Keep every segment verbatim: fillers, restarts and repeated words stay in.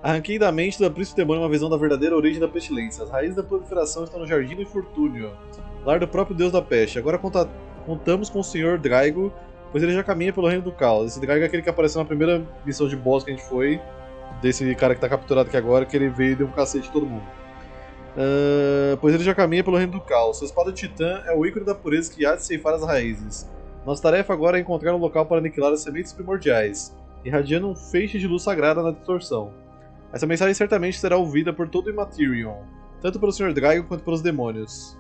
Arranquei da mente da príncipe demônio uma visão da verdadeira origem da pestilência. As raízes da proliferação estão no Jardim do Infortúnio, lar do próprio deus da peste. Agora conta contamos com o senhor Draigo, pois ele já caminha pelo reino do caos. Esse Draigo é aquele que apareceu na primeira missão de boss que a gente foi, desse cara que tá capturado aqui agora, que ele veio e deu um cacete em todo mundo. Uh, pois ele já caminha pelo reino do caos. Sua espada de titã é o ícone da pureza que há de ceifar as raízes. Nossa tarefa agora é encontrar um local para aniquilar as sementes primordiais, irradiando um feixe de luz sagrada na distorção. Essa mensagem certamente será ouvida por todo o Imaterion, tanto pelo senhor Draigo quanto pelos demônios.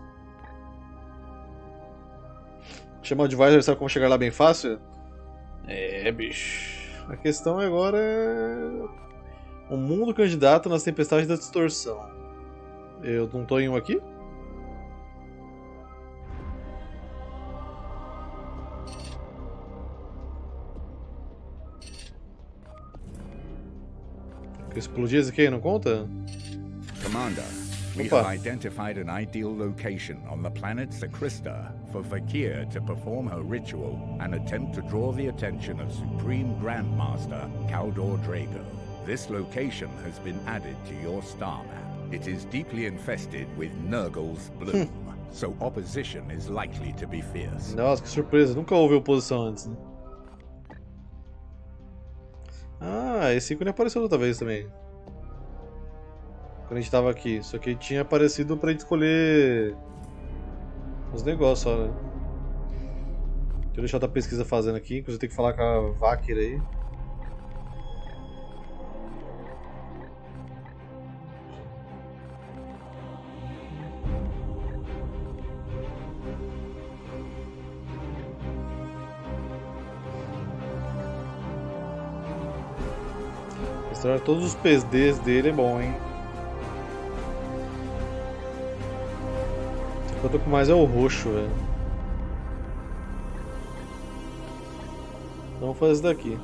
Chamar o Advisor, sabe como chegar lá bem fácil? É, bicho. A questão agora é... o mundo candidato nas tempestades da distorção. Eu não tô em um aqui? Explodir esse aqui não conta? Commander, we Opa. have identified an ideal location on the planet Sacrista for Vakir to perform her ritual and attempt to draw the attention of Supreme Grandmaster Kaldor Drago. This location has been added to your star map. It is deeply infested with Nurgle's bloom, so opposition is likely to be fierce. Nossa, que surpresa, nunca houve oposição antes, né? Ah, esse ícone apareceu outra vez também. Quando a gente tava aqui. Só que tinha aparecido pra gente escolher os negócios só, né? Deixa eu deixar outra pesquisa fazendo aqui, inclusive eu tenho que falar com a Vakir aí. Mostrar todos os P Ds dele é bom, hein? O que eu tô com mais é o roxo, velho. Então vamos fazer isso daqui.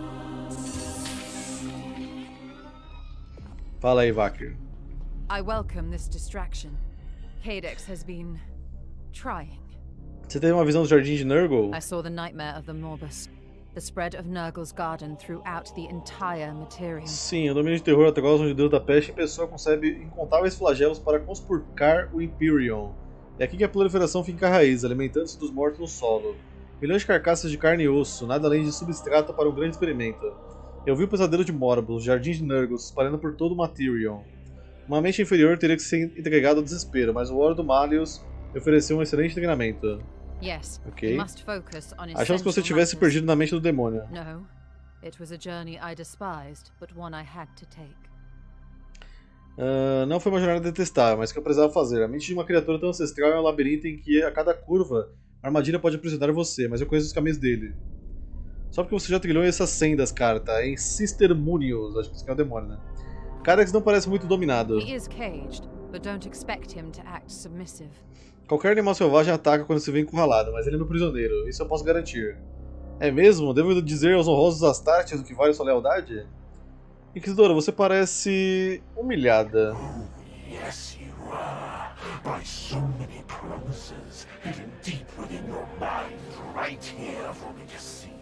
Fala aí, Vakir. I welcome this distraction. Cadex has been trying. Você teve uma visão do Jardim de Nurgle? I saw the nightmare of the Morbus. The spread of Nurgle's garden throughout the entire Materium. Sim, o domínio de terror atacou onde o deus da peste em pessoa concebe incontáveis flagelos para conspurcar o Imperium. É aqui que a proliferação finca a raiz, alimentando-se dos mortos no solo. Milhões de carcaças de carne e osso, nada além de substrato para um grande experimento. Eu vi o pesadelo de Morbus, o Jardim de Nurgle, se espalhando por todo o Materium. Uma mente inferior teria que ser entregada ao desespero, mas o War do Malius ofereceu um excelente treinamento. Yes, Ok. you must focus on Achamos que você essential tivesse matters. perdido na mente do demônio. No, it was a journey I despised, but one I had to take. Uh, não foi uma jornada detestável, mas que eu precisava fazer. A mente de uma criatura tão ancestral é um labirinto em que a cada curva a armadilha pode aprisionar você, mas eu conheço os caminhos dele. Só porque você já trilhou essas sendas, cara, tá? Em Sister Munius, acho que isso aqui é o demônio, né? Cadex não parece muito dominado. He is caged, but don't expect him to act submissive. Qualquer animal selvagem ataca quando se vê encurralado, mas ele é meu prisioneiro, isso eu posso garantir. É mesmo? Devo dizer aos honrosos Astartes o que vale sua lealdade? Inquisidora, você parece humilhada. Yes, you are. By so many promises hidden deep within your mind, right here for me to see.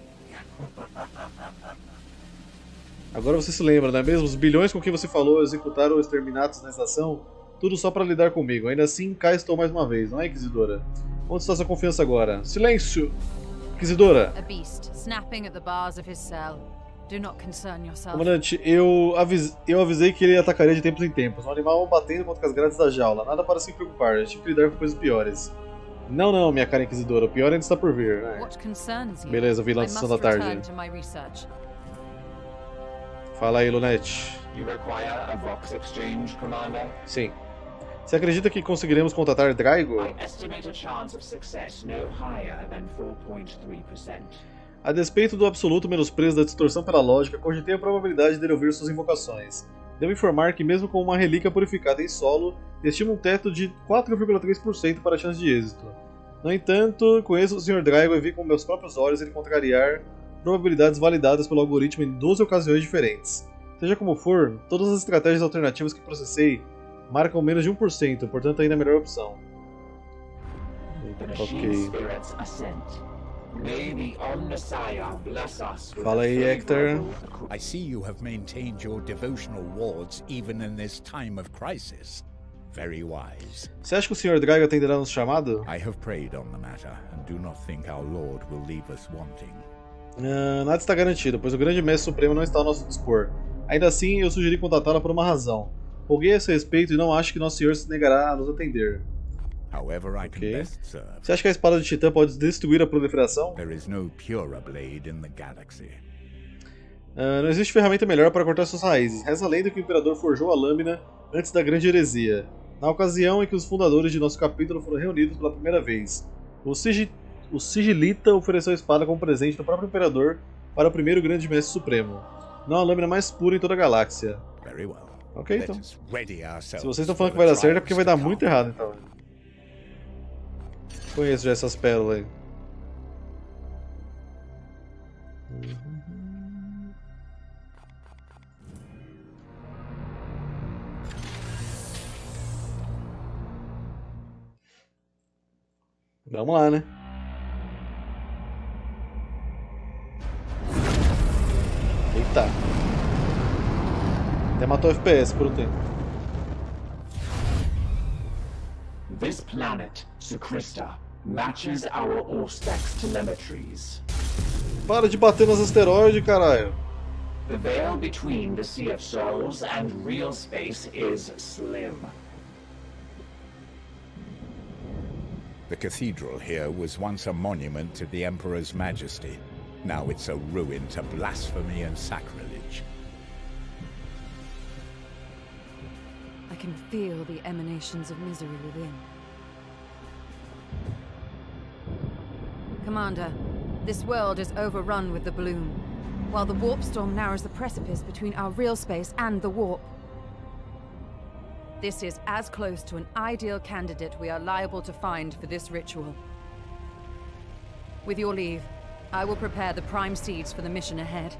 Agora você se lembra, não é mesmo? Os bilhões com que você falou executaram os exterminados na estação, tudo só para lidar comigo. Ainda assim, cá estou mais uma vez, não é, Inquisidora? Onde está sua confiança agora? Silêncio! Inquisidora! A beast snapping at the bars of his cell. Do not concern yourself. Comandante, eu, avis... eu avisei que ele atacaria de tempos em tempos. Um animal batendo contra as grades da jaula. Nada para se preocupar, eu tive que lidar com coisas piores. Não, não, minha cara Inquisidora, o pior ainda está por vir. Né? What concerns you? Beleza, vilã I de must Sessão da Tarde. return to my research. Fala aí, Lunette. You require a Vox exchange, Commander? Sim. Você acredita que conseguiremos contatar Draigo? I estimate a chance of success no higher than four point three percent. A despeito do absoluto menosprezo da distorção pela lógica, cogitei a probabilidade dele ouvir suas invocações. Devo informar que, mesmo com uma relíquia purificada em solo, estimo um teto de quatro vírgula três por cento para a chance de êxito. No entanto, conheço o senhor Draigo e vi com meus próprios olhos ele contrariar probabilidades validadas pelo algoritmo em doze ocasiões diferentes. Seja como for, todas as estratégias alternativas que processei marcam menos de um por cento, portanto ainda é a melhor opção. The Ok. machine spirits assent. May the Omnissiah bless us with Fala a aí, Hector. favorable- I see you have maintained your devotional wards even in this time of crisis. Very wise. Você acha que o senhor Draigo atenderá nosso chamado? I have prayed on the matter, and do not think our Lord will leave us wanting. Uh, nada está garantido, pois o grande mestre supremo não está ao nosso dispor. Ainda assim, eu sugeri contatá-la por uma razão. Roguei a esse respeito e não acho que nosso senhor se negará a nos atender. However I can Ok. best serve. Você acha que a espada de Titã pode destruir a proliferação? There is no purer blade in the galaxy. Uh, não existe ferramenta melhor para cortar suas raízes. Reza a lenda que o Imperador forjou a lâmina antes da Grande Heresia, na ocasião em que os fundadores de nosso capítulo foram reunidos pela primeira vez. O, Sigi o Sigilita ofereceu a espada como presente do próprio Imperador para o primeiro Grande Mestre Supremo. Não a lâmina mais pura em toda a galáxia. Very well. Ok, Let então. us ready ourselves Se vocês estão for falando que the vai dar certo é porque vai trials dar to muito come. errado, então. Conheço já essas pérolas aí. Vamos lá, né? Eita. Até matou o F P S por um tempo. This planet, Sukrista, matches our Auspex telemetries. Para de bater nos asteroides, caralho. The veil between the Sea of Souls and real space is slim. The cathedral here was once a monument to the Emperor's majesty. Now it's a ruin to blasphemy and sacrilege. I can feel the emanations of misery within. Commander, this world is overrun with the bloom, while the warp storm narrows the precipice between our real space and the warp. This is as close to an ideal candidate we are liable to find for this ritual. With your leave, I will prepare the prime seeds for the mission ahead.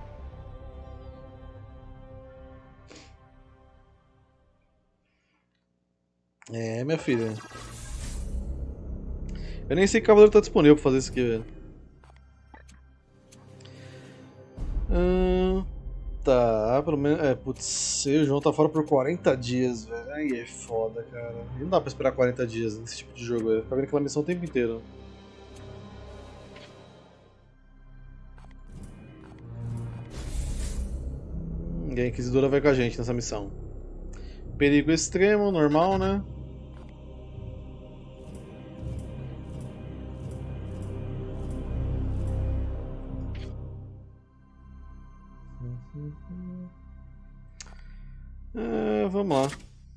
É, minha filha. Eu nem sei que cavaleiro tá disponível pra fazer isso aqui, velho. Hum, tá, pelo menos. É, putz, o João tá fora por quarenta dias, velho. Aí é foda, cara. Não dá pra esperar quarenta dias nesse tipo de jogo, velho. Ficar vendo aquela missão o tempo inteiro. Hum, a Inquisidora vai com a gente nessa missão. Perigo extremo, normal, né? É, vamos lá.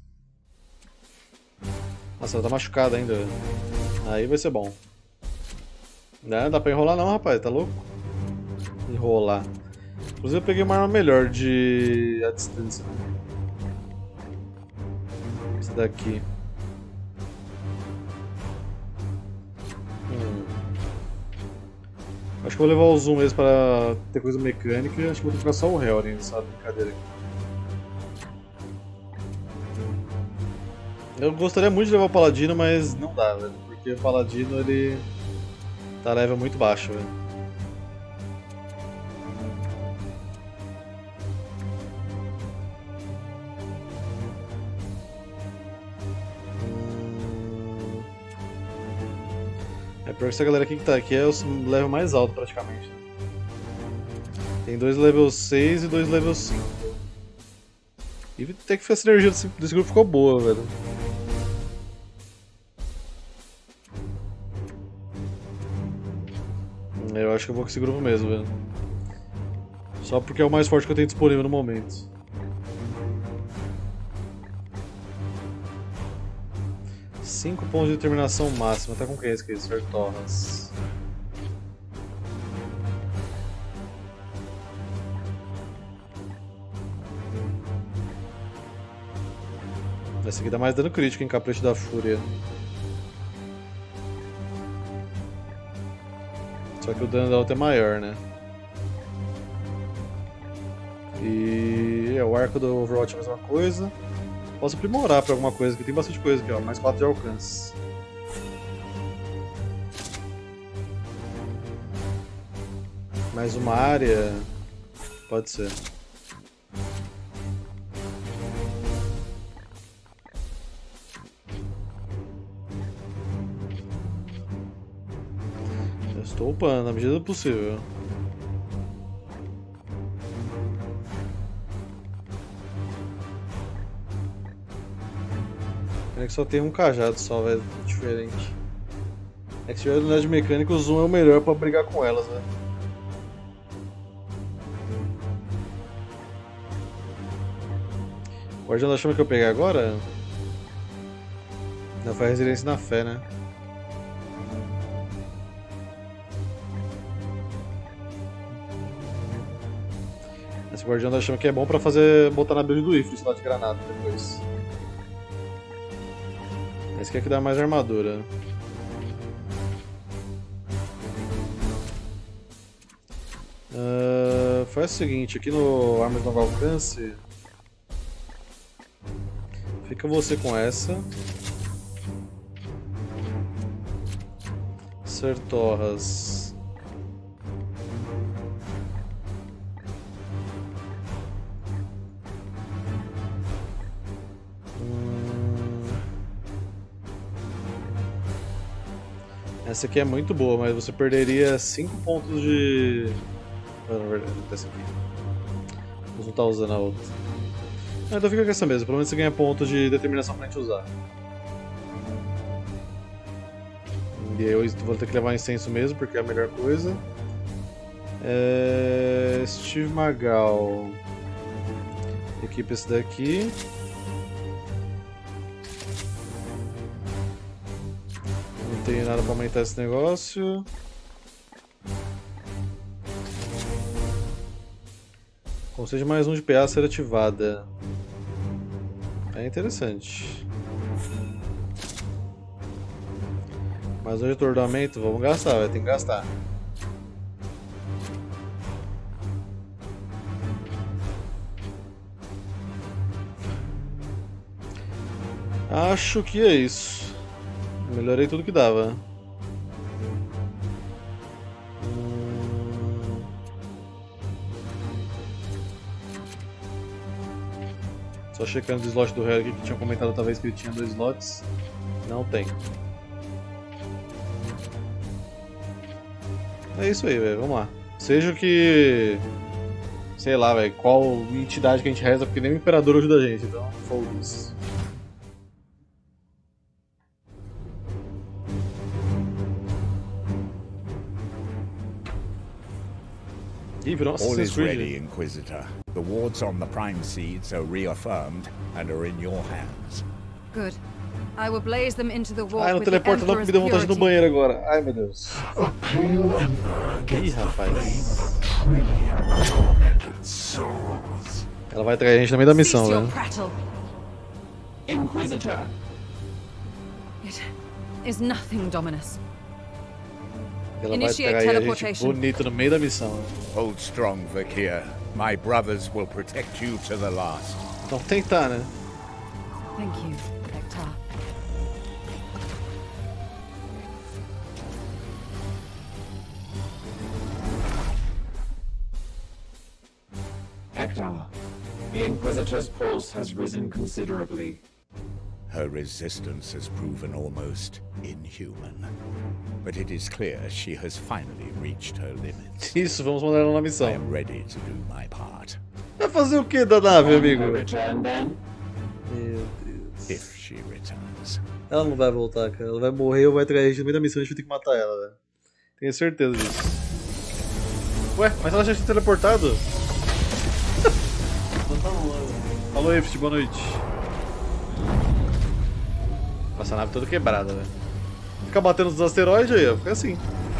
Nossa, ela tá machucada ainda. Aí vai ser bom. Não dá pra enrolar não, rapaz, tá louco? Enrolar. Inclusive eu peguei uma arma melhor de a distância. Esse daqui. Hum. Acho que vou levar o zoom mesmo pra ter coisa mecânica. Acho que vou trocar só o Helren nessa brincadeira aqui. Eu gostaria muito de levar o Paladino, mas não dá, velho. Porque o Paladino ele tá level muito baixo, velho. Hum... É pior que essa galera aqui que tá aqui é o level mais alto praticamente. Tem dois level seis e dois level cinco. E até que a sinergia desse, desse grupo ficou boa, velho. Eu acho que eu vou com esse grupo mesmo, velho. Só porque é o mais forte que eu tenho disponível no momento. Cinco pontos de determinação máxima. Tá com quem esse aqui? senhor Torras. Essa aqui dá mais dano crítico em Capricho da Fúria. Só que o dano da outra é maior, né? E é, o arco do Overwatch é a mesma coisa. Posso aprimorar pra alguma coisa, que tem bastante coisa aqui, ó. Mais quatro de alcance. Mais uma área. Pode ser. Eu estou upando na medida do possível. É que só tem um cajado só, velho. Diferente. É que se tiver unidade mecânica, o zoom é o melhor pra brigar com elas, velho. O Guardião da Chama que eu peguei agora? Não, foi a Resiliência na Fé, né? Esse Guardião da Chama aqui é bom pra fazer, botar na build do Ifrit lá de granada depois. Esse aqui é que dá mais armadura. Uh, faz o seguinte, aqui no Armas de Novo Alcance, fica você com essa. Sertorras. Hum... Essa aqui é muito boa, mas você perderia cinco pontos de... Ah, na verdade, essa aqui. Vou não estar usando a outra. Ah, então fica com essa mesmo, pelo menos você ganha pontos de determinação pra gente usar. E aí eu vou ter que levar incenso mesmo, porque é a melhor coisa. É... Steve Magal. Equipa esse daqui. Não tenho nada pra aumentar esse negócio. Conceito mais um de P A ser ativada. É interessante. Mais um de atordoamento, vamos gastar, vai ter que gastar. Acho que é isso. Melhorei tudo que dava. Só checando o slot do Harry que tinha comentado outra vez que ele tinha dois slots. Não tem. É isso aí, velho. Vamos lá. Seja o que... Sei lá, velho. Qual entidade que a gente reza, porque nem o Imperador ajuda a gente. Então, foda-se. Ih, virou All Assassin's is Creed. ready, Inquisitor. The wards on the Prime Seeds are reaffirmed and are in your hands. Good. I will blaze them into the wall Ai, não with the teleporta não, porque me deu vontade de ir no purity. banheiro agora. Ai, meu Deus. Ih, rapaz. Ela vai trair a gente no meio da missão, Cease your velho. prattle. Inquisitor, It is nothing, Dominus. Ela vai Initiate trair a gente teleportation. bonito no meio da missão, velho. Hold strong, Vakir. My brothers will protect you to the last. Então tentar, né? Thank you, Vectar. Hector, the Inquisitor's pulse has risen considerably. Her resistance has proven almost inhuman. But it is clear she has finally reached her limits. Isso, vamos mandar ela na I missão. am ready to do my part. Vai fazer o que da nave, amigo? Return then? Meu Deus. If she returns. Ela não vai voltar, cara. Ela vai morrer ou vai trair a gente no meio da missão e a gente vai ter que matar ela, velho. Tenho certeza disso. Ué, mas ela já tinha teleportado? Então tá bom, velho. Falou, Ifrit, boa noite. Nossa, a nave toda quebrada, velho. Fica batendo nos asteroides aí, ó. Fica assim.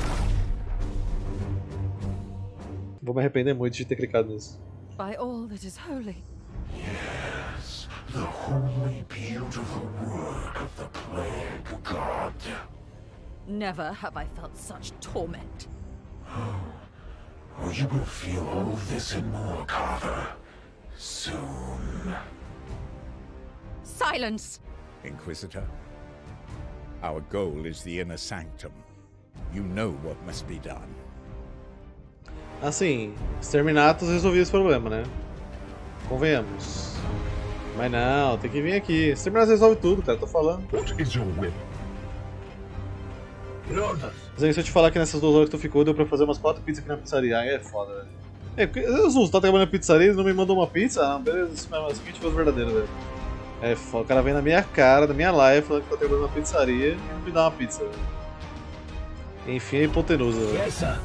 Vou me arrepender muito de ter clicado nisso. By all that is holy. Yes, the wholly beautiful work of the Plague God. Never have I felt such torment. Oh, you will feel all this and more, Carver. Soon. Silence! Inquisitor, our goal is the inner sanctum. You know what must be done. Assim, Exterminatus resolvia esse problema, né? Convenhamos. Mas não, tem que vir aqui. Exterminatus resolve tudo, cara, tô falando. What is your will? Mas aí, se eu te falar que nessas duas horas que tu ficou, deu pra fazer umas quatro pizzas aqui na pizzaria. Aí é foda, velho. É, porque Jesus, tá trabalhando na pizzaria e não me mandou uma pizza? Ah, beleza, isso mesmo, assim que a gente fez verdadeiro, velho. É foda, o cara vem na minha cara, na minha live, falando que tá trabalhando na pizzaria e não me dá uma pizza, velho. Enfim, é hipotenusa, velho. Yes, sir.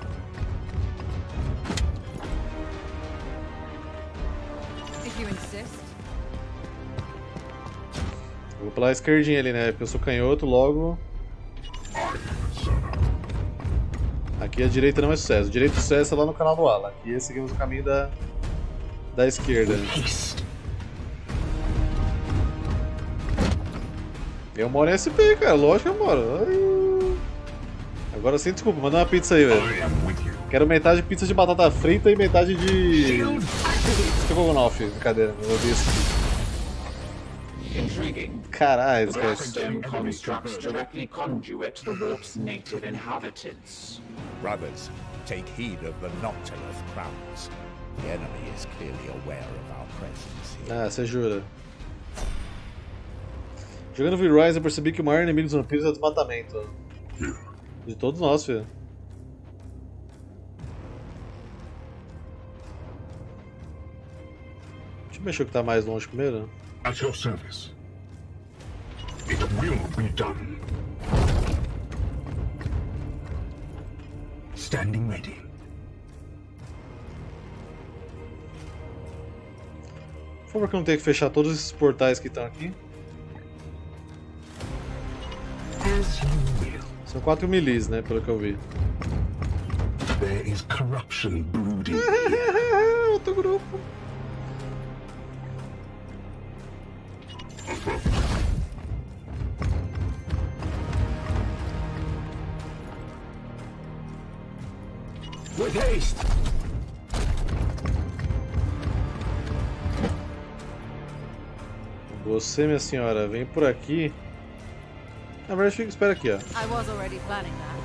If you insist. Vou pela esquerdinha ali, né? Porque eu sou canhoto, logo. Aqui a direita não é sucesso. O direito é sucesso é lá no canal do Alan. Aqui seguimos o caminho da, da esquerda. Eu moro em S P, cara. Lógico que eu moro. Ai. Agora sim, desculpa, manda uma pizza aí, velho. Quero metade de pizza de batata frita e metade de... estrogonofe. Brincadeira, eu odeio isso. Intriguing. Caralho, The esquece. stone constructs directly conduit the warp's native inhabitants. Brothers, take heed of the Noctilus crowns. The enemy is clearly aware of our presence here. Ah, você jura? Jogando V-Rise eu percebi que o maior inimigo dos vampiros é o desmatamento. De todos nós, filho. Deixa eu mexer o que tá mais longe primeiro. At your service. It will be done. Standing ready. Por favor, que eu não tenha que fechar todos esses portais que estão aqui. As you will. São quatro milis, né, pelo que eu vi. There is corruption brooding. Outro grupo. With haste. Você, minha senhora, vem por aqui. Na verdade, fica, espera aqui, ó. I was already planning that.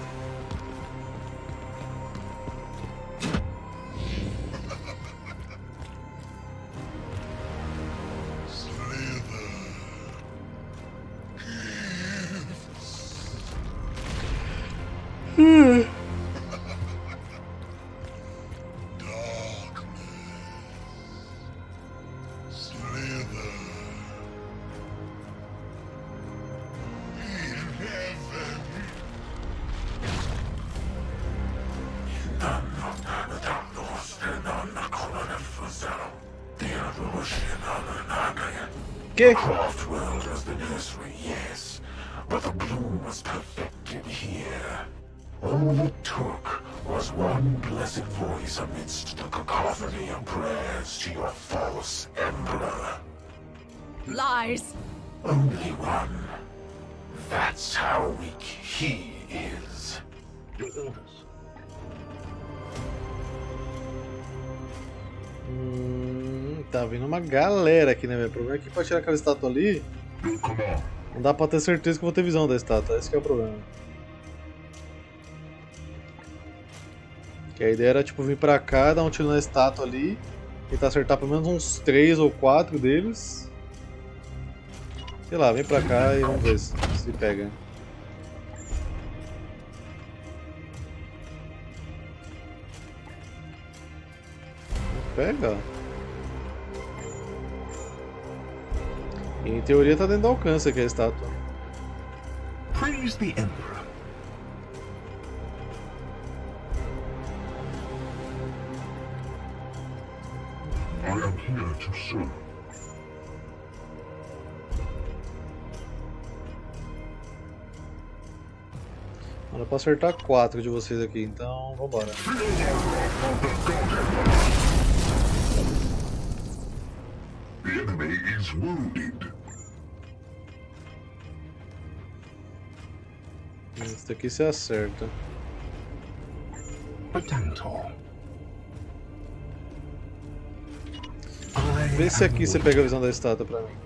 Que? Craft world as the nursery, yes, but the bloom was perfected here. All it took was one blessed voice amidst the cacophony of prayers to your false emperor. Lies! Only one. That's how weak he is. Your orders. Hum, tá vindo uma galera aqui, né, velho? O problema é que pra tirar aquela estátua ali, Your command. não dá pra ter certeza que eu vou ter visão da estátua. Esse que é o problema. Que a ideia era, tipo, vir pra cá, dar um tiro na estátua ali, tentar acertar pelo menos uns três ou quatro deles. Sei lá, vem pra cá e vamos ver se, se pega. Pega. E, em teoria tá dentro do alcance aqui a estátua. Praise the emperor. I am here to serve. Dá pra acertar quatro de vocês aqui, então vambora. The enemy is wounded. Esse daqui você acerta. A Tantor. Vê se aqui você pega a visão da estátua pra mim.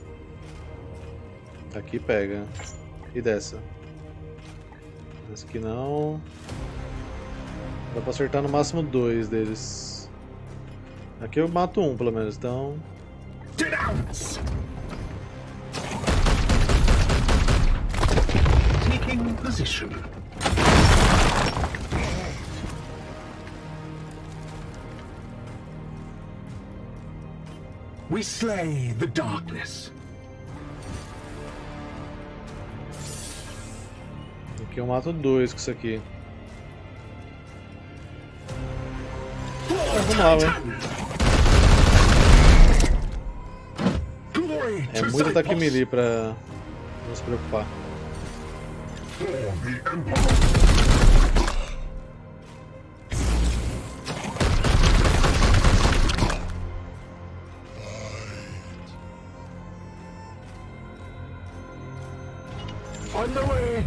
Aqui pega. E dessa. Essa aqui não. Dá pra acertar no máximo dois deles. Aqui eu mato um, pelo menos, então... Denounce! Taking position. We slay the darkness. Aqui eu mato dois com isso aqui. Ah, vamos lá, velho. É muito ataque melee pra não se preocupar. On the way.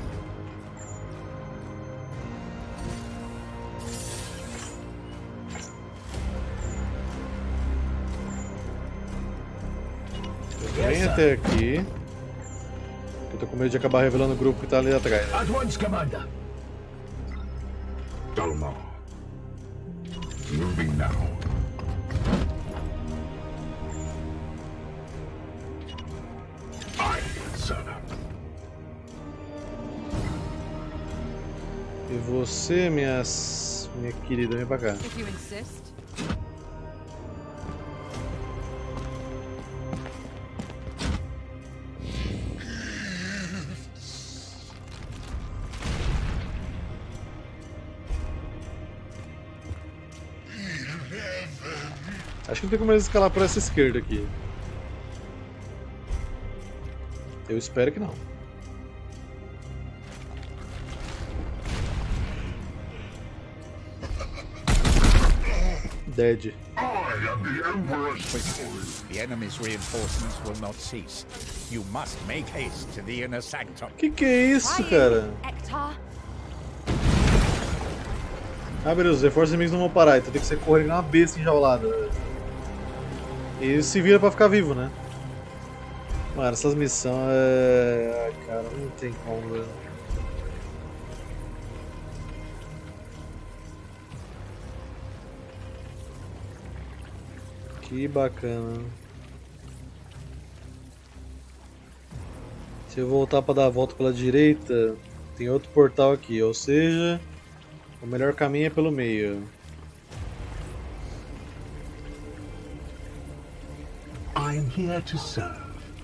Vem até aqui. Eu tô com medo de acabar revelando o grupo que tá ali atrás. At once, Commander. Dalmar. Moving now. Aye, sir. E você, minha, minha querida, vem pra cá. If you insist. Acho que não tem como eles escalar por essa esquerda aqui. Eu espero que não. Dead. The enemy's reinforcements will not cease. You must make haste to the inner sanctum. Que que é isso, cara? Ektar. Ah, beleza, os reforços inimigos não vão parar, então tem que ser correr igual uma besta enjaulada. E se vira pra ficar vivo, né? Mano, essas missões é... Ai, cara, não tem como, velho. Que bacana. Se eu voltar pra dar a volta pela direita, tem outro portal aqui, ou seja, o melhor caminho é pelo meio. I'm here to serve.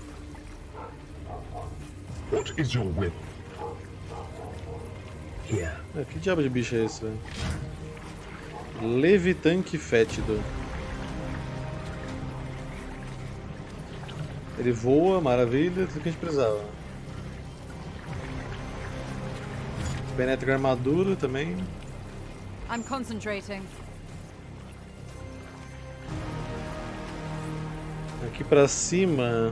What is your will? Here. Ah, que diabo de bicho é esse, velho? Levitanque fétido. Ele voa, maravilha, tudo que a gente precisava. Penetra a armadura também. I'm concentrating. Aqui pra cima.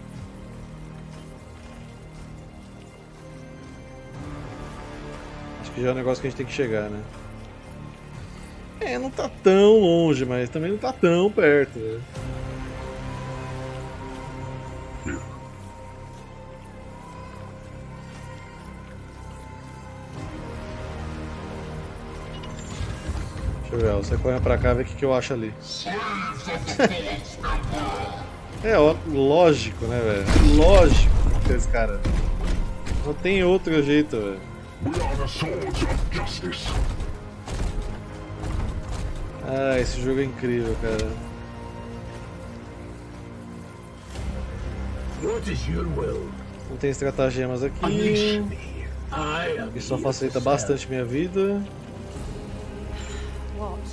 Acho que já é um negócio que a gente tem que chegar, né? É, não tá tão longe, mas também não tá tão perto, né? Deixa eu ver, você corre pra cá e vê o que, que eu acho ali. É, ó, lógico, né, velho? Lógico que esse cara. Não tem outro jeito, velho. We are the swords of justice. Ah, esse jogo é incrível, cara. What is your will? Não tem estratagemas aqui. Unleash me. I am Isso só here facilita to bastante minha vida. What?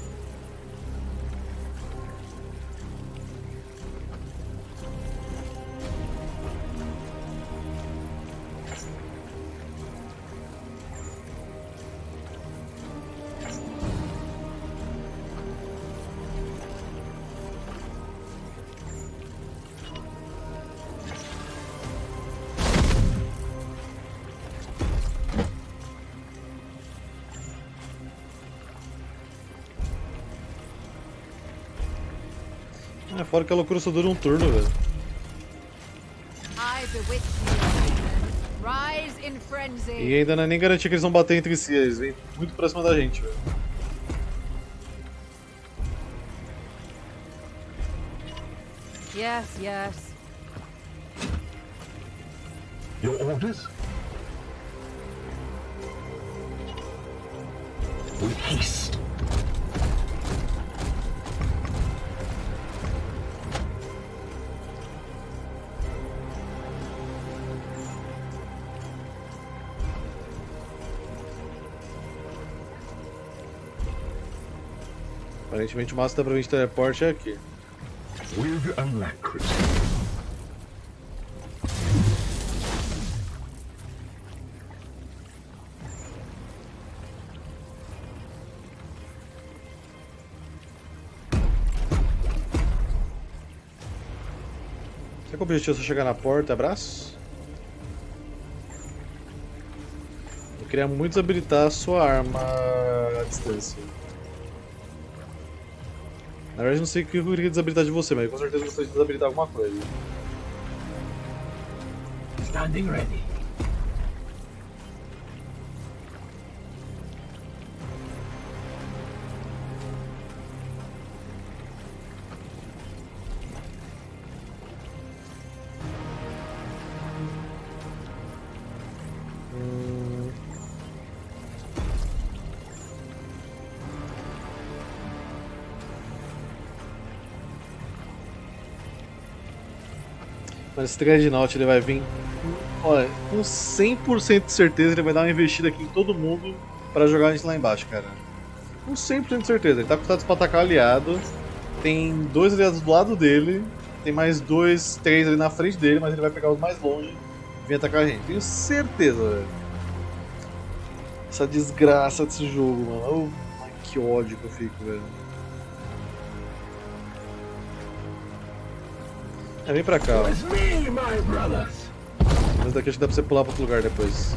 É, fora que a loucura só dura um turno, velho. I bewitch you. Rise in frenzy. E ainda não é nem garantia que eles vão bater entre si, eles vêm muito pra cima da gente, velho. Yes, yes. Your orders? With haste. Aparentemente o máximo da província de teleporte é aqui. With alacrity. Será que o objetivo é só chegar na porta, abraço? Eu queria muito desabilitar a sua arma à distância. Na verdade, não sei o que eu queria desabilitar de você, mas com certeza gostaria de desabilitar alguma coisa. Standing ready. Hum... Mas esse Dreadnought ele vai vir, olha, com cem por cento de certeza ele vai dar uma investida aqui em todo mundo pra jogar a gente lá embaixo, cara. Com cem por cento de certeza, ele tá com status pra atacar aliado, tem dois aliados do lado dele, tem mais dois, três ali na frente dele, mas ele vai pegar os mais longe e vir atacar a gente. Tenho certeza, velho. Essa desgraça desse jogo, mano. Oh, que ódio que eu fico, velho. É, vem pra cá, ó. It's me, my brothers. Mas daqui acho que dá pra você pular pra outro lugar depois.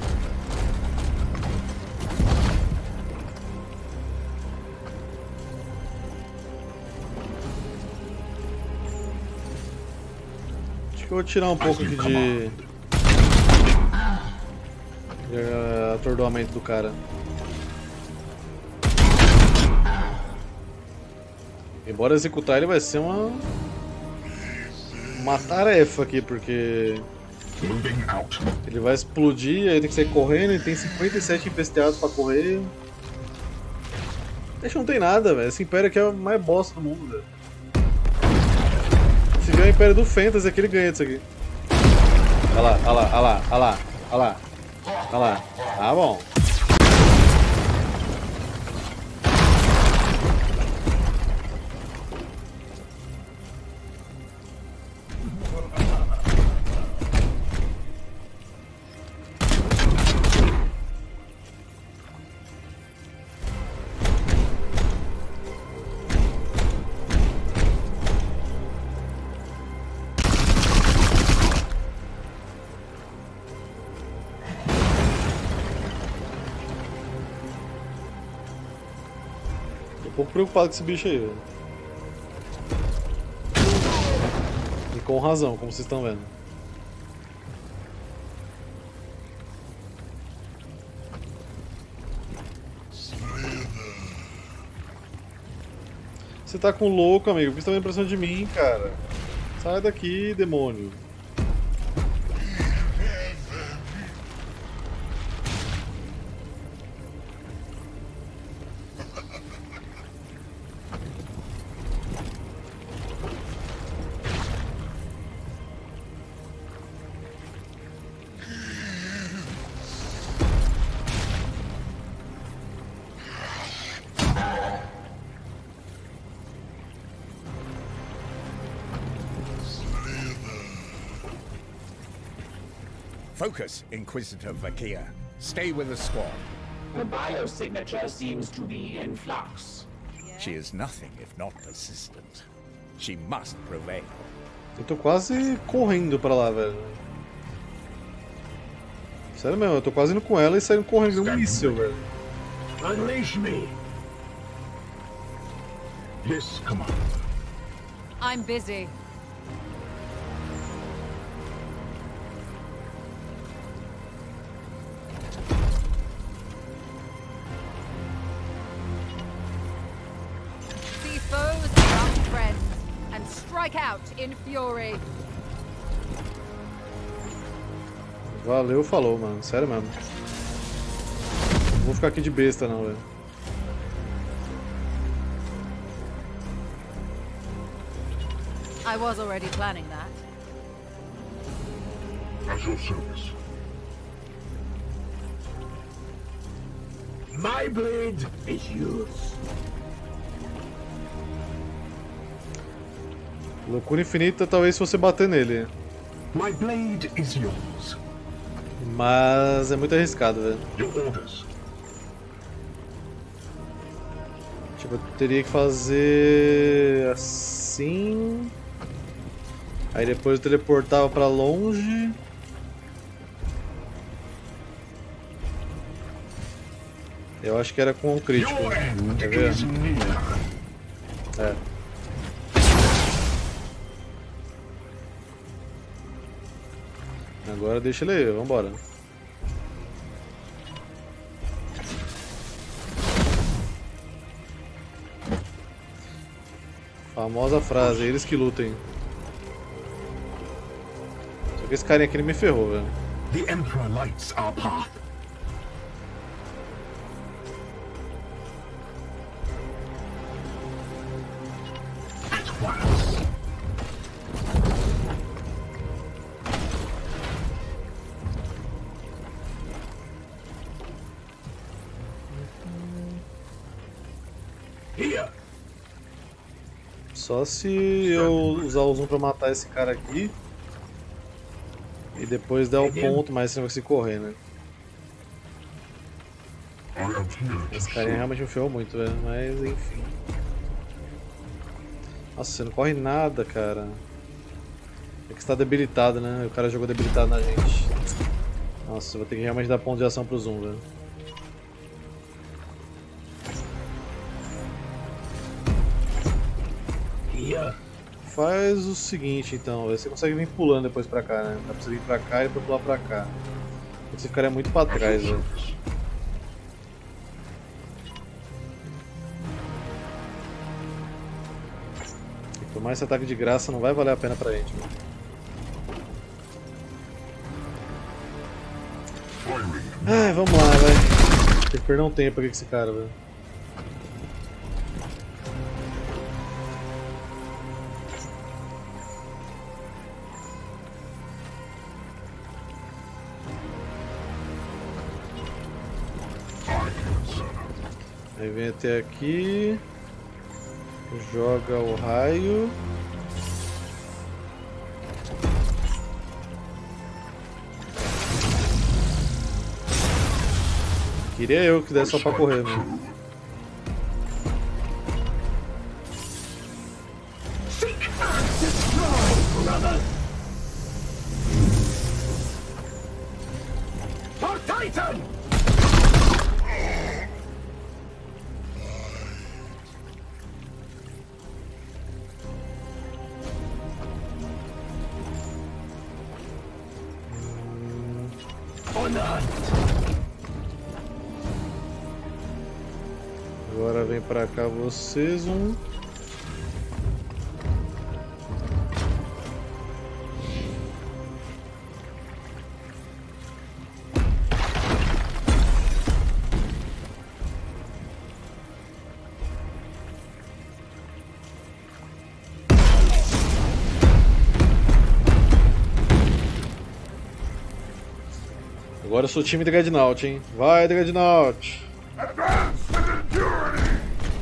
Acho que eu vou tirar um pouco aqui de... de uh, atordoamento do cara. Embora executar ele vai ser uma... uma tarefa aqui, porque ele vai explodir, aí tem que sair correndo, ele tem cinquenta e sete empesteados pra correr. Deixa, não tem nada, velho. Esse Império aqui é o mais bosta do mundo, velho. Se vier o Império do Fantasy aqui, ele ganha disso aqui. Olha lá, olha lá, olha lá, olha lá, olha lá, olha lá. Tá bom. Um pouco preocupado com esse bicho aí, velho. E com razão, como vocês estão vendo. Você tá com louco, amigo? Por que você tá vendo impressão de mim, cara? Sai daqui, demônio. Focus, Inquisitor Vakia. Stay with the squad. The biosignature seems to be in flux. She is nothing if not persistent. She must prevail. Eu tô quase correndo pra lá, velho. Sério mesmo, eu tô quase indo com ela e saindo correndo um míssil, velho. Unleash me. Yes, Commander. I'm busy. Strike out in fury. Valeu, falou, mano. Sério mesmo. Não vou ficar aqui de besta, não, velho. I was already planning that. At your service. My blade is yours. Loucura infinita, talvez se você bater nele. My blade is yours. Mas é muito arriscado, velho. Your orders. Tipo, eu teria que fazer assim. Aí depois eu teleportava pra longe. Eu acho que era com um crítico. Your end Quer ver? is near. É. Agora deixa ele aí, vambora. Famosa frase, eles que lutem. Só que esse carinha aqui ele me ferrou, velho. The Emperor lights our path. At once. Here. Só se eu usar o zoom pra matar esse cara aqui. E depois der o ponto, mas você não vai conseguir correr, né? I am here to Esse carinha realmente me ferrou muito, velho. Mas enfim. Nossa, você não corre nada, cara. É que você tá debilitado, né? O cara jogou debilitado na gente. Nossa, eu vou ter que realmente dar ponto de ação pro zoom, velho. Here. Faz o seguinte então, você consegue vir pulando depois pra cá, né? Dá pra você vir pra cá e depois pular pra cá. Você ficaria muito pra trás, velho. E tomar esse ataque de graça não vai valer a pena pra gente, mano. Ai, vamos lá, vai. Tem que perder um tempo aqui com esse cara, velho. Aí vem até aqui, joga o raio. Queria eu que desse só pra correr, mano. Seek and destroy, brother. For Titan. On the hunt. Agora vem pra cá vocês, um. Agora eu sou o time Dreadnought, hein? Vai, Dreadnought! advance and endurity.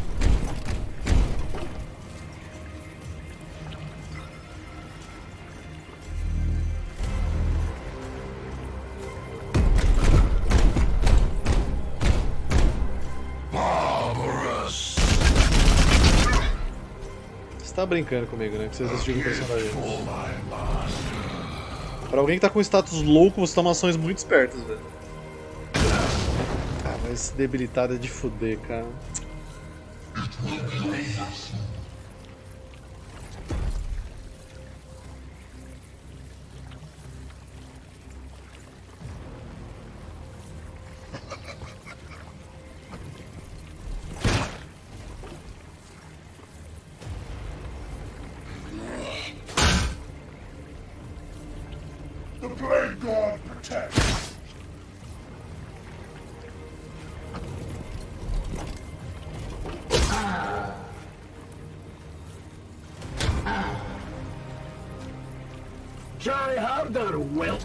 Barbarous. Você tá brincando comigo, né? Que vocês decidiram o personagem. For my master. Pra alguém que tá com status louco, você toma ações muito espertas, velho. Ah, mas esse debilitado é de fuder, cara. The Blade God protects. Try harder, whelp.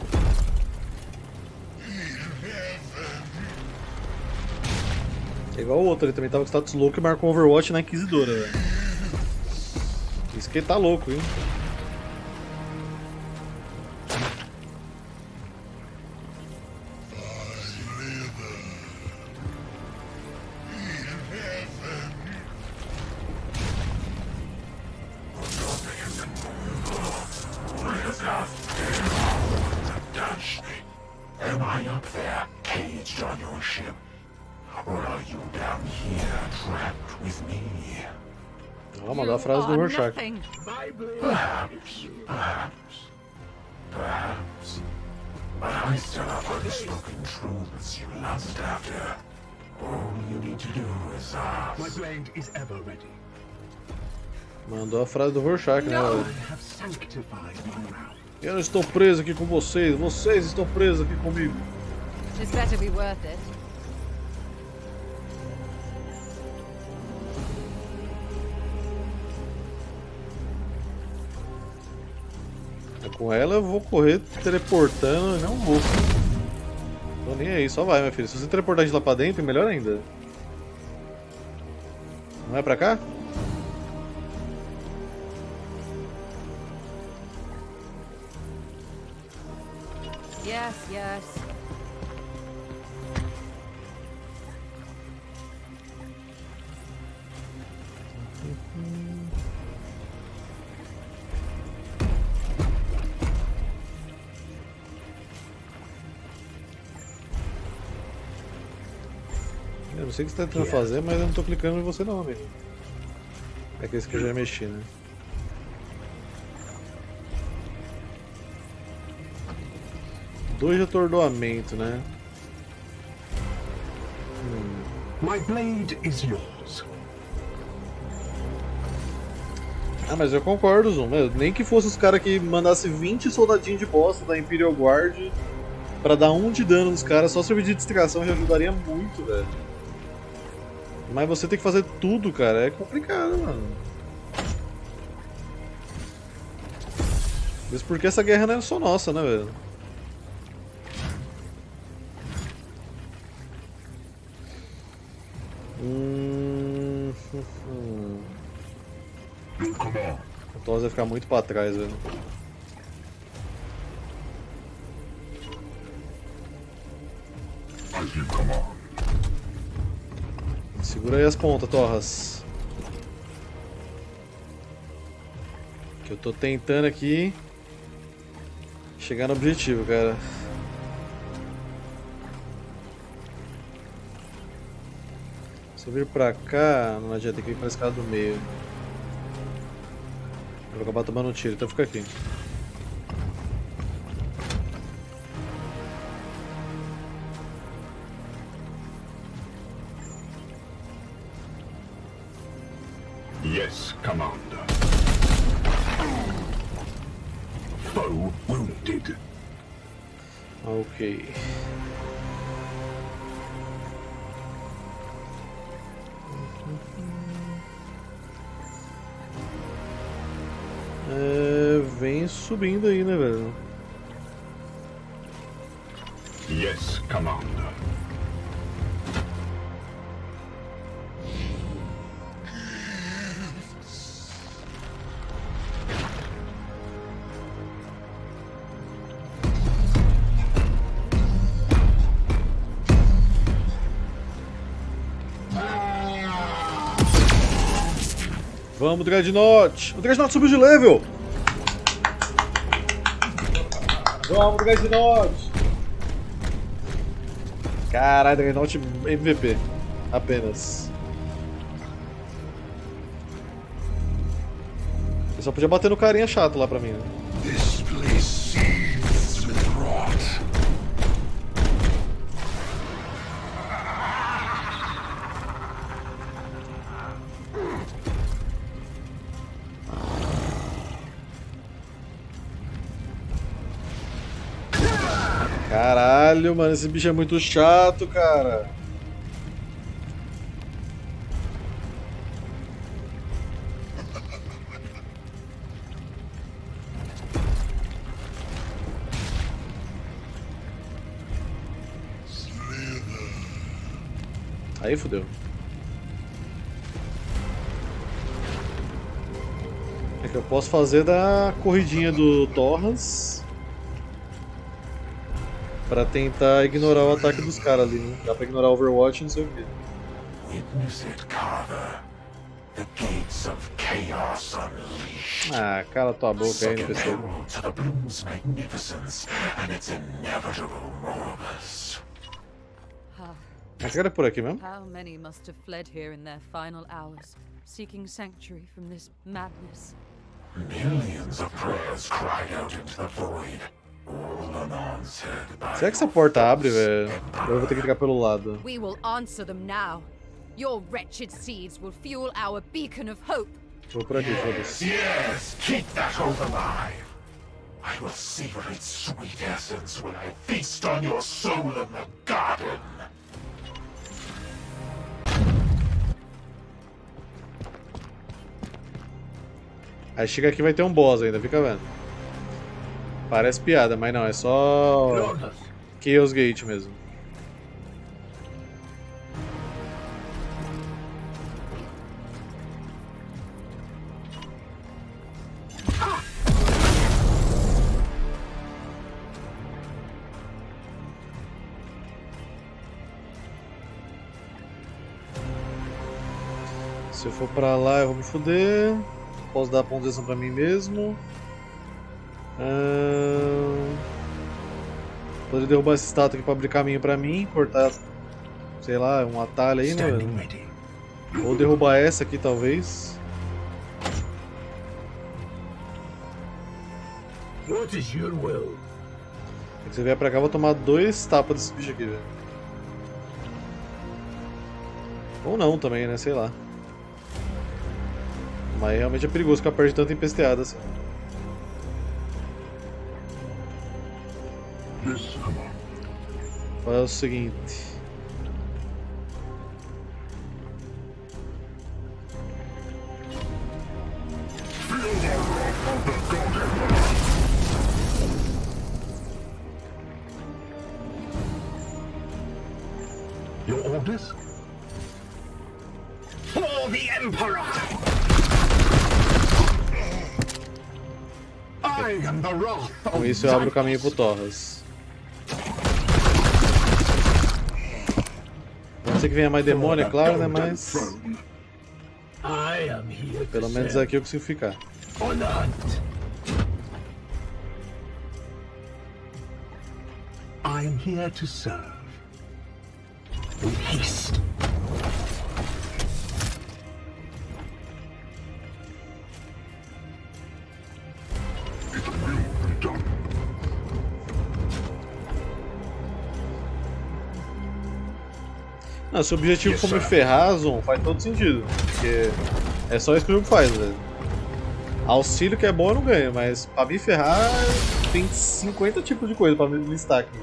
É igual o outro, ele também tava com status louco e marcou Overwatch na Inquisidora, velho. Isso que ele tá louco, hein? Am I up there, caged on your ship? Or are you down here, trapped with me? Ó, mandou a frase do You are Rorschach. nothing. My blade. Perhaps, perhaps, perhaps. But I still have unspoken truths you lust after. All you need to do is ask. My blade is ever ready. Mandou a frase do Rorschach, né, velho? I have sanctified my round. Eu não estou preso aqui com vocês, vocês estão presos aqui comigo. This better be worth it. Com ela eu vou correr teleportando e não vou. Tô nem aí, só vai, meu filho. Se você teleportar de lá pra dentro, melhor ainda. Não é pra cá? Yes, yes. Eu não sei o que você tá tentando fazer, mas eu não tô clicando em você não, amigo. É que esse que eu já mexi, né? Dois de atordoamento, né? Hum. My blade is yours. Ah, mas eu concordo, Zoom. Meu, nem que fosse os caras que mandassem vinte soldadinhos de bosta da Imperial Guard pra dar um de dano nos caras, só servir de distração já ajudaria muito, velho. Mas você tem que fazer tudo, cara, é complicado, mano. Isso porque essa guerra não é só nossa, né, velho? Hum... hum. O Toss vai ficar muito pra trás, velho. Segura aí as pontas, Torras. Que eu tô tentando aqui chegar no objetivo, cara. Se eu vir pra cá, não adianta, tem que vir pra escada do meio. Eu vou acabar tomando um tiro, então fica aqui. Yes, Commander. Foe wounded. Ok. É, vem subindo aí, né, velho? Yes, Commander. Vamos, Dreadnought! O Dreadnought subiu de level! Vamos, Dreadnought! Caralho, Dreadnought M V P. Apenas. Eu só podia bater no carinha chato lá pra mim, né? This place seethes with rot. Caralho, mano, esse bicho é muito chato, cara. Aí fodeu. É que eu posso fazer da corridinha do Torrance pra tentar ignorar o ataque dos caras ali, né? Dá pra ignorar o Overwatch e não sei o que. Witness it, Carver. The gates of chaos unleashed. Ah, cala tua boca aí, N P C. Herald to the Bloom's magnificence and its inevitable Morbus. Esse cara é por aqui mesmo? How many must have fled here in their final hours, seeking sanctuary from this madness? Millions of prayers cried out into the void. All unanswered by Será que essa porta abre, velho? Eu vou ter que ficar pelo lado. We will answer them now. Your wretched seeds will fuel our beacon of hope. Vou por aqui, foda-se. Yes, keep that hope alive. I will savor its sweet essence when I feast on your soul in the garden. Aí chega aqui vai ter um boss ainda, fica vendo. Parece piada, mas não, é só Chaos Gate mesmo. Se eu for pra lá eu vou me fuder. Posso dar pontuação pra mim mesmo. Ahn... Poderia derrubar essa estátua aqui pra abrir caminho pra mim, cortar, sei lá, um atalho aí, né? Ou derrubar essa aqui talvez. What is your will? Se você vier pra cá, eu vou tomar dois tapas desse bicho aqui, velho. Ou não também, né? Sei lá. Mas realmente é perigoso ficar perto de tanta empesteada assim. Faz o seguinte. Your orders? For the Emperor! I am the wrath of Com isso eu abro o caminho pro Torres. Pode ser que venha mais demônio, é claro, né? Mas I am here pelo menos aqui eu consigo ficar. on hunt. I am here to serve. With haste. It will be done. Não, se o objetivo for me ferrar, Zon, faz todo sentido. Porque é só isso que o jogo faz, velho. Auxílio que é bom eu não ganho, mas pra me ferrar tem cinquenta tipos de coisa pra me listar aqui.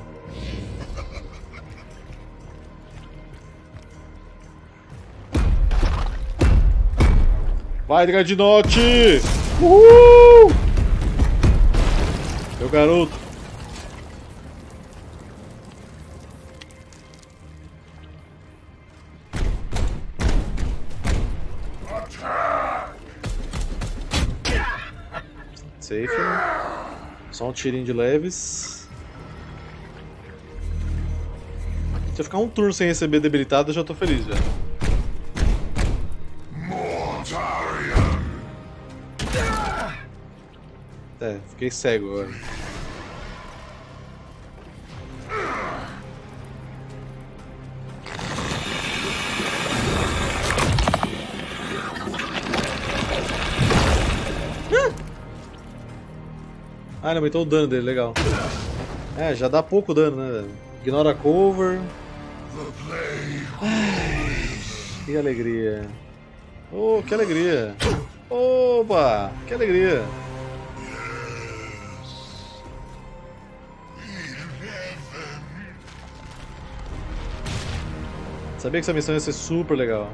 Vai, Dreadnought! Uhul! Meu garoto! Safe. Só um tirinho de leves. Se eu ficar um turno sem receber debilitado, eu já tô feliz, velho. É, fiquei cego agora. Ah, ele aumentou o dano dele, legal. É, já dá pouco dano, né, velho? Ignora a cover. Ai, que alegria. Oh, que alegria. Opa, que alegria. Sabia que essa missão ia ser super legal.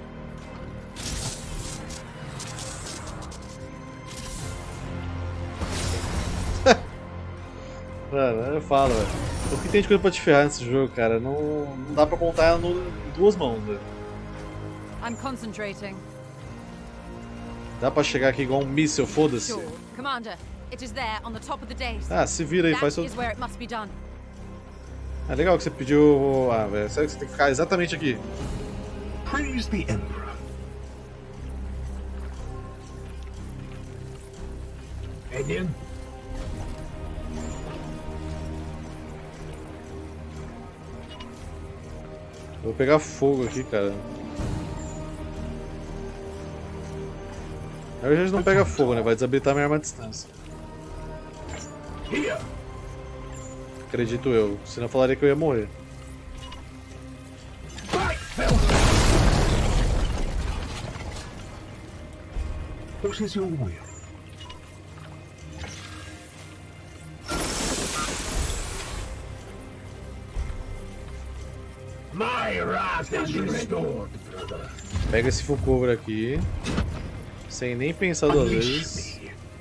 Mano, eu falo, velho. O que tem de coisa pra te ferrar nesse jogo, cara? Não, não dá pra contar ela no, em duas mãos, velho. I'm concentrating. Dá pra chegar aqui igual um míssil, foda-se. Sure. Commander, it is there on the top of the dais. Ah, se vira aí, faz That seu... is where it must be done. É legal que você pediu... Ah, velho, sério que você tem que ficar exatamente aqui. Praise the Emperor. Edian? Eu vou pegar fogo aqui, cara. Na verdade não pega fogo, né? Vai desabilitar minha arma à distância. Acredito eu. Senão eu falaria que eu ia morrer. What is your will? My wrath is restored, brother. Pega esse full cover aqui. Sem nem pensar duas vezes.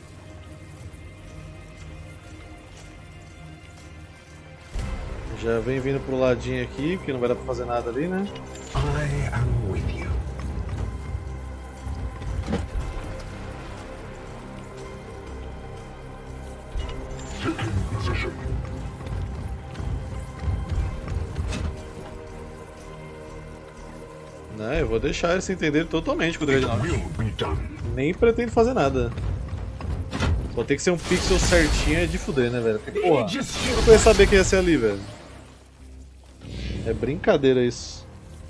Já vem vindo pro ladinho aqui, porque não vai dar pra fazer nada ali, né? I am with you. Não, eu vou deixar eles se entenderem totalmente com o Dreadnought. Will be done. Nem pretendo fazer nada. Só tem que ser um pixel certinho é de fuder, né, velho? Porque, porra, eu não ia saber que ia ser ali, velho. É brincadeira isso.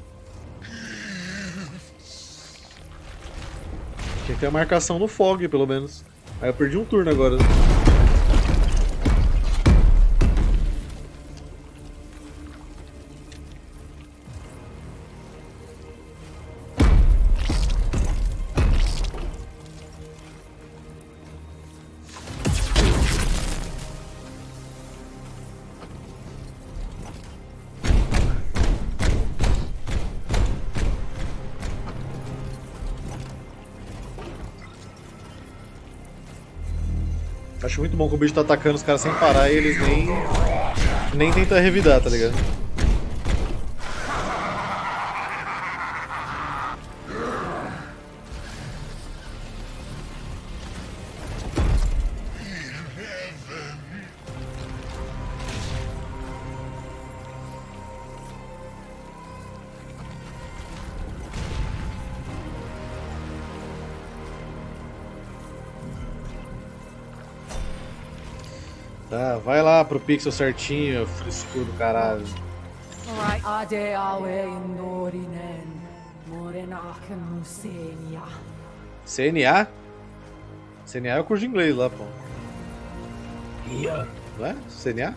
Tinha que ter a marcação no fog, pelo menos. Aí eu perdi um turno agora. Acho muito bom que o bicho tá atacando os caras sem parar e eles nem, nem tentam revidar, tá ligado? Tá, vai lá pro pixel certinho, frescura do caralho. Alright. Ade awe indorinen, morenaken musenia. C N A? C N A é o curso de inglês lá, pô. Here. Não é? C N A?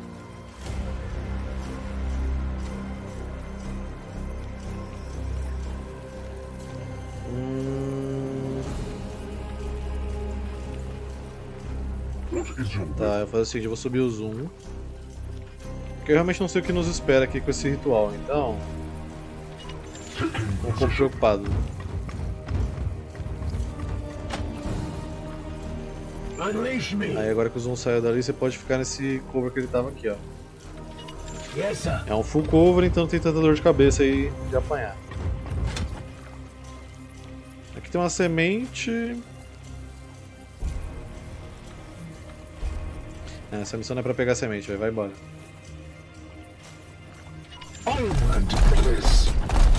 Hum... Tá, eu vou fazer o seguinte, eu vou subir o zoom. Porque eu realmente não sei o que nos espera aqui com esse ritual, então... Tô um pouco preocupado. Unleash me. Aí agora que o zoom saiu dali, você pode ficar nesse cover que ele tava aqui, ó. Yes, sir. É um full cover, então não tem tanta dor de cabeça aí de apanhar. Aqui tem uma semente... É, essa missão não é pra pegar semente, véio. Vai embora. Onward, brothers.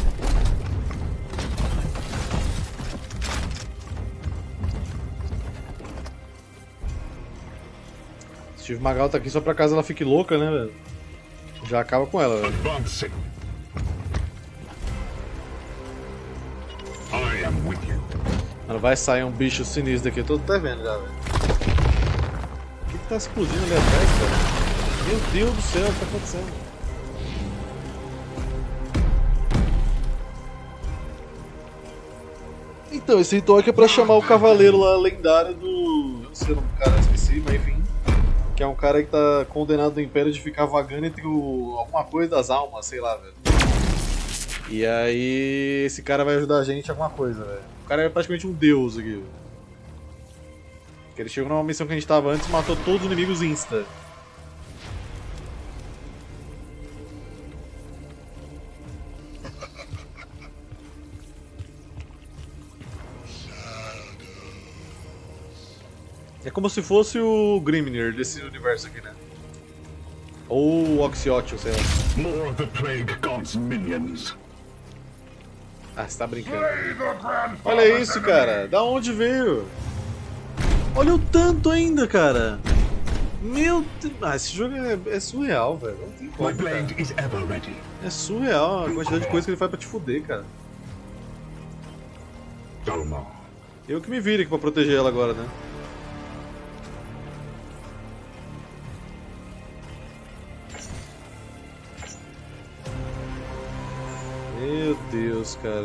Steve Magal tá aqui só pra caso ela fique louca, né, velho? Já acaba com ela, velho. Advancing. I am with you. Mano, vai sair um bicho sinistro daqui, eu tô até vendo já, velho. O que que tá explodindo ali atrás, cara? Meu Deus do céu, o que tá acontecendo? Então, esse ritual aqui é pra chamar o cavaleiro lá lendário do... Eu não sei o nome do cara, esqueci, mas enfim. Que é um cara que tá condenado do Império de ficar vagando entre o... alguma coisa das almas, sei lá, velho. E aí esse cara vai ajudar a gente em alguma coisa, velho. O cara é praticamente um deus aqui. Porque ele chegou numa missão que a gente tava antes e matou todos os inimigos insta. É como se fosse o Grimnir desse universo aqui, né? Ou o Oxyotl, sei lá. More of the Plague God's minions. Ah, você tá brincando. Olha isso, cara. Da onde veio? Olha o tanto ainda, cara. Meu Deus. Ah, esse jogo é, é surreal, velho. Não tem como, My blade cara. is ever ready. É surreal a quantidade de coisa que ele faz pra te fuder, cara. Dalmar. Eu que me vire aqui pra proteger ela agora, né? Meu Deus, cara.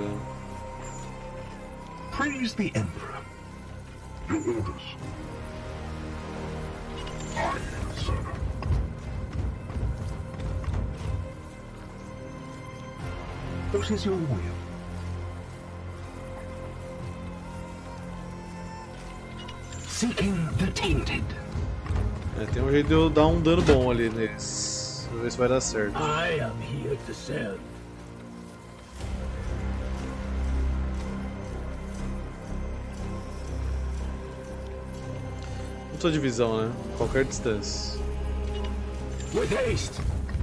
Praise the Emperor. Your orders. Aye, sir. What is your will? Seeking the tainted. É, tem um jeito de eu dar um dano bom ali neles. Vamos ver se vai dar certo. I am here to serve. Não sou divisão, né? Qualquer distância. With haste.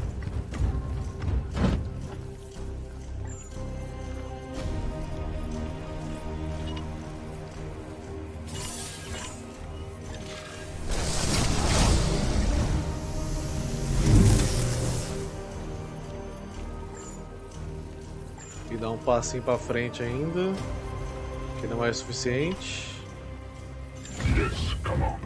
E dar um passinho pra frente ainda, que não é suficiente. Yes, come on.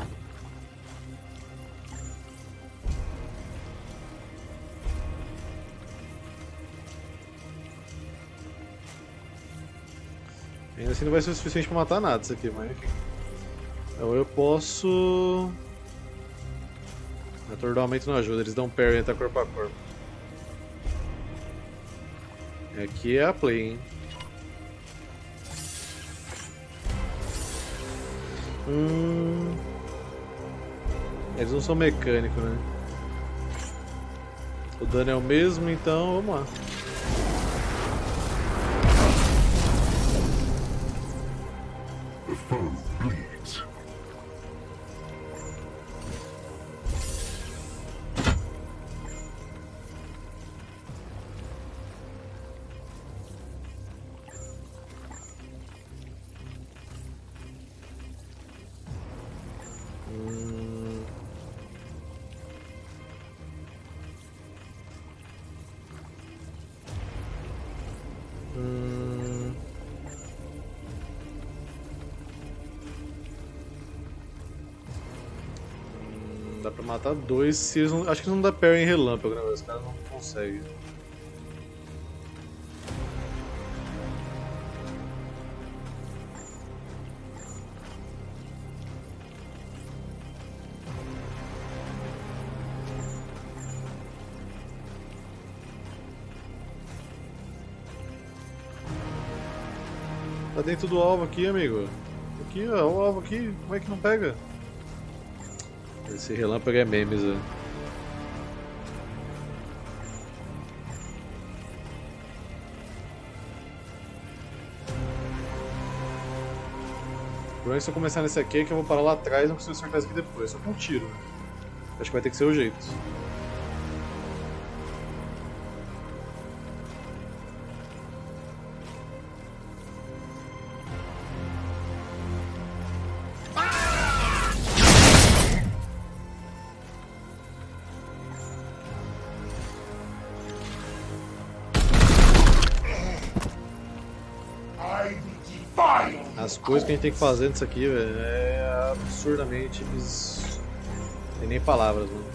Ainda assim não vai ser o suficiente pra matar nada isso aqui, mas enfim. Então eu posso... Atordoamento não ajuda, eles dão parry e tá corpo a corpo. Aqui é a play, hein? Hum... Eles não são mecânicos, né? O dano é o mesmo, então vamos lá. The foe bleeds. Hum... Hum... Hum, dá pra matar dois se eles não... Acho que não dá parry em relâmpago, né? Os caras não conseguem. Tá dentro do alvo aqui, amigo. Aqui, ó, o alvo aqui. Como é que não pega? Esse relâmpago é memes, ó. O problema é se eu começar nesse aqui é que eu vou parar lá atrás e não consigo acertar isso aqui depois. Só com um tiro. Acho que vai ter que ser o jeito. As coisas que a gente tem que fazer nisso aqui, velho, é absurdamente bis... Tem nem palavras, mano.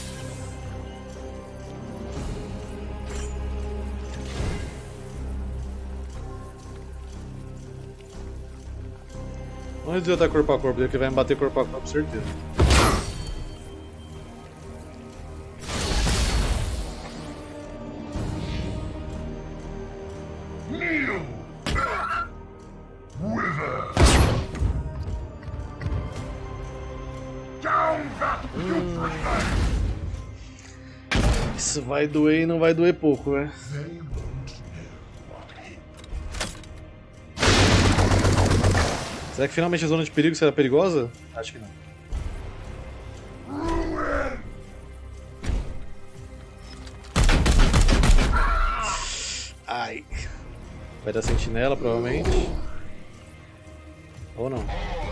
Vamos desviar corpo a corpo, porque vai me bater corpo a corpo, certeza. Hum. Isso vai doer e não vai doer pouco, né? Será que finalmente a zona de perigo será perigosa? Acho que não. Ai. Vai dar sentinela, provavelmente. Ou não.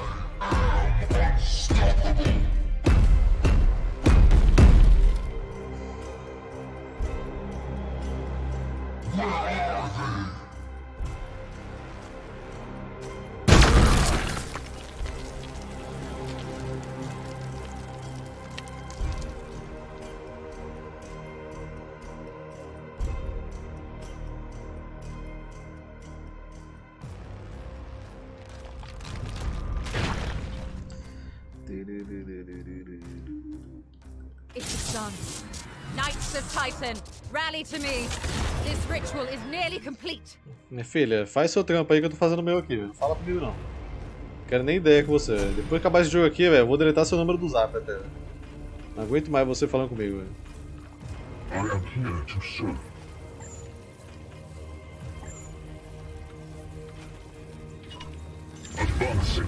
It's done. Knights of Titan, rally to me. This ritual is nearly complete. Minha filha, faz seu trampo aí que eu tô fazendo o meu aqui, velho. Não fala comigo não. Não quero nem ideia com você. Depois que acabar esse jogo aqui, velho, eu vou deletar seu número do zap até. Não aguento mais você falando comigo, velho. I am here to serve. Advancing.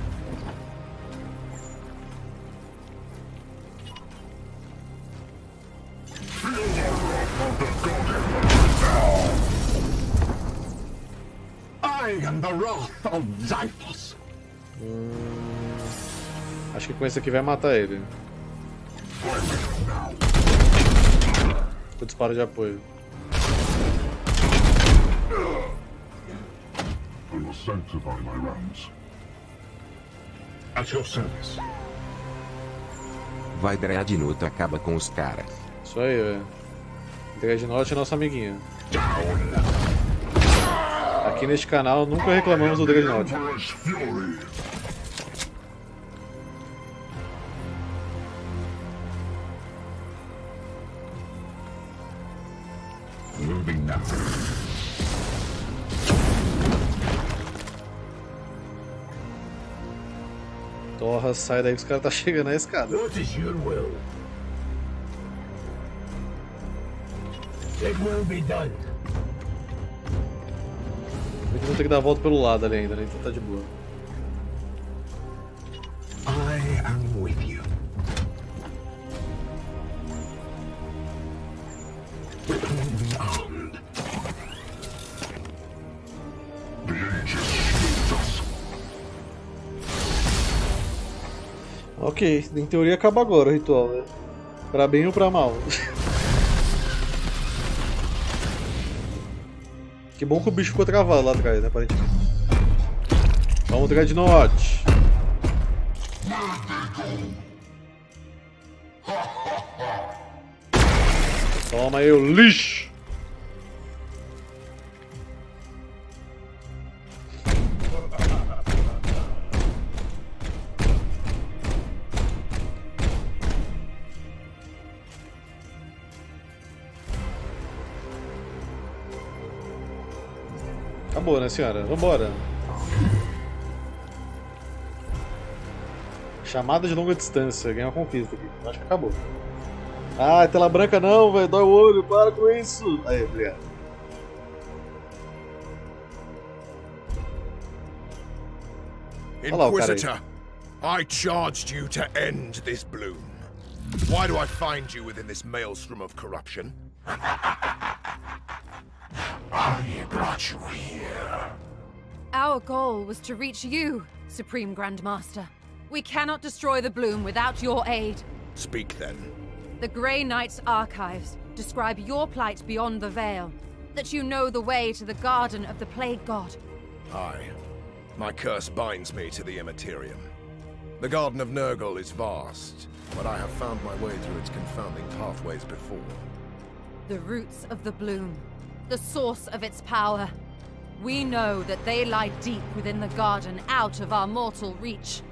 I am the wrath of Zyphos. Hum, acho que com esse aqui vai matar ele. O disparo de apoio. I will sanctify my rounds. At your service. Vai Dreadnought acaba com os caras. Isso aí, velho. Dreadnought é nosso amiguinho. Aqui neste canal nunca reclamamos do Dreadnought. Moving now. Torra, sai daí que os caras tá chegando na escada. What is your will? It will be done. A gente vai ter que dar a volta pelo lado ali ainda, né? Então tá de boa. I am with you. Armed. The ages shield us. Ok, em teoria acaba agora o ritual, né? Pra bem ou pra mal. Que bom que o bicho ficou travado lá atrás, né, aparentemente. Vamos, Dreadnought! Toma aí o lixo! Acabou, né, senhora? Vambora. Chamada de longa distância. Ganhar uma conquista aqui. Acho que acabou. Ah, tela branca não, velho. Dói o olho. Para com isso. Aí, obrigado. Olha lá o cara aí. Inquisitor, I charged you to end this bloom. Why do I find you within this maelstrom of corruption? I brought you here. Our goal was to reach you, Supreme Grandmaster. We cannot destroy the bloom without your aid. Speak then. The Grey Knight's archives describe your plight beyond the Veil, that you know the way to the Garden of the Plague God. Aye. My curse binds me to the Immaterium. The Garden of Nurgle is vast, but I have found my way through its confounding pathways before. The roots of the bloom, the source of its power. We know that they lie deep within the garden, out of our mortal reach.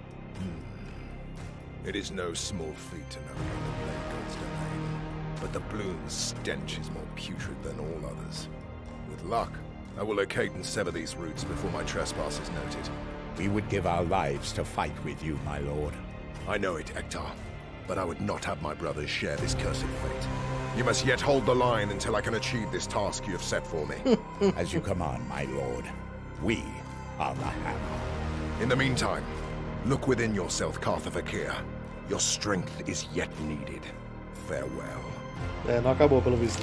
It is no small feat to know the Plague God's domain, but the bloom's stench is more putrid than all others. With luck, I will locate and sever these roots before my trespass is noted. We would give our lives to fight with you, my lord. I know it, Hector. But I would not have my brothers share this cursed fate. You must yet hold the line until I can achieve this task you have set for me. As you command, my lord. We are the Hammer. In the meantime, look within yourself, Cartha Vakir. Your strength is yet needed. Farewell. É, não acabou pelo visto.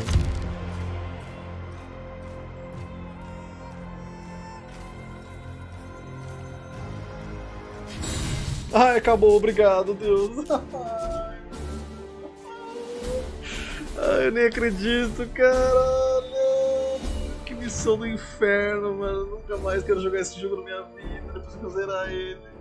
Ai, acabou, obrigado, Deus. Ai, eu nem acredito, caralho. Que missão do inferno, mano. Nunca mais quero jogar esse jogo na minha vida depois que eu zerar ele.